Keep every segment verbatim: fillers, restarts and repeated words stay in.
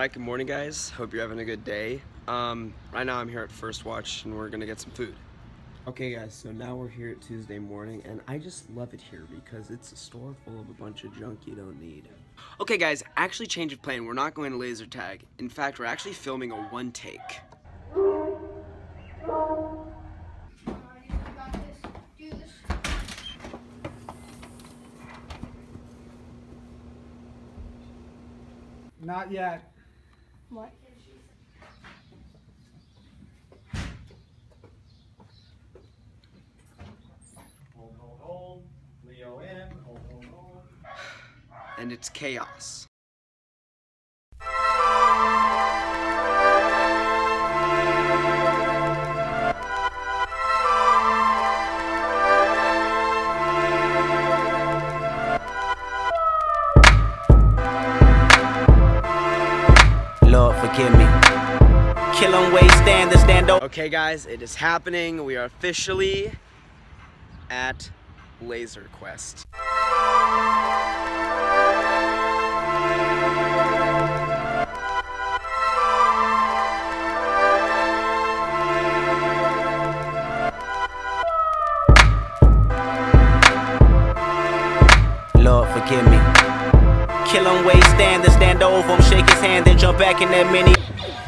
Alright, good morning guys. Hope you're having a good day. Um, right now I'm here at First Watch and we're gonna get some food. Okay guys, so now we're here at Tuesday morning and I just love it here because it's a store full of a bunch of junk you don't need. Okay guys, actually change of plan. We're not going to laser tag. In fact, we're actually filming a one take. Not yet. What? Hold, hold, hold. Leo in. Hold, hold, hold. And it's chaos. Lord, forgive me. Kill 'em, waste, stand, the stand over. Okay guys, it is happening. We are officially at Laser Quest. Lord, forgive me. Kill 'em, waste, stand, then stand over him, shake his hand, then jump back in that mini.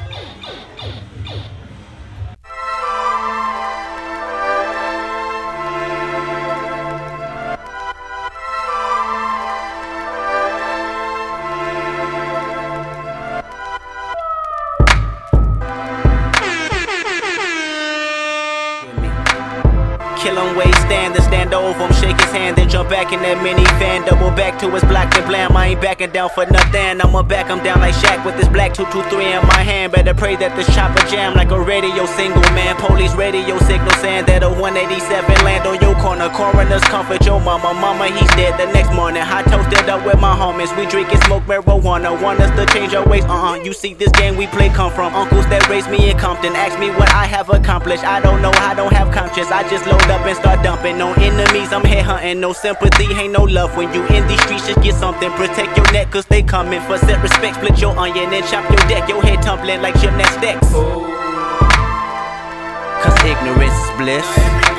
Kill 'em, waste, stand, then stand over him, shake his hand, then jump back in that minivan. Double back to his block and blam. I ain't backing down for nothing. I'ma back him down like Shaq with this black two two three in my hand. Better pray that this chopper jam like a radio single, man. Police radio signal saying that a one eighty-seven land on your corner. Coroners comfort your mama. Mama, he's dead the next morning. Hot toasted up with my homies. We drink and smoke marijuana. Want us to change our ways? Uh-uh. You see this game we play come from uncles that raised me in Compton. Ask me what I have accomplished. I don't know. I don't have conscience. I just load up and start dumping on enemies. I'm headhunting, no sympathy, ain't no love. When you in these streets, just get something. Protect your neck, cause they coming. For set respect, split your onion and chop your deck. Your head tumbling like gymnastics. Cause ignorance is bliss.